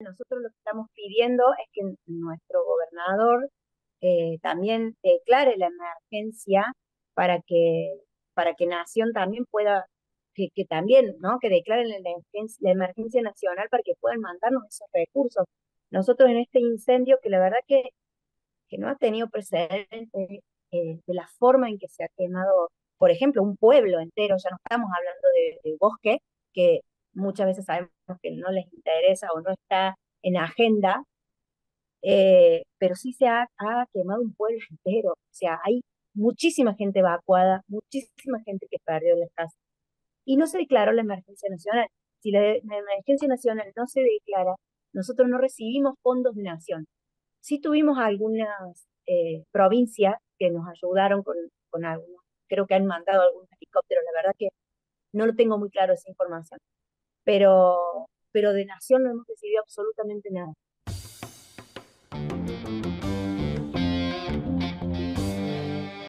nosotros lo que estamos pidiendo es que nuestro gobernador también declare la emergencia para que, para que Nación también pueda, que también, ¿no? Que declaren la emergencia nacional para que puedan mandarnos esos recursos. Nosotros en este incendio, que la verdad que no ha tenido precedentes de la forma en que se ha quemado, por ejemplo, un pueblo entero, ya no estamos hablando de bosque, que muchas veces sabemos que no les interesa o no está en agenda, pero sí ha quemado un pueblo entero. O sea, hay muchísima gente evacuada, muchísima gente que perdió las casas. Y no se declaró la emergencia nacional. Si la emergencia nacional no se declara, nosotros no recibimos fondos de nación. Sí tuvimos algunas provincias que nos ayudaron con algunos, creo que han mandado algunos helicópteros, la verdad que no lo tengo muy claro esa información, pero de nación no hemos recibido absolutamente nada.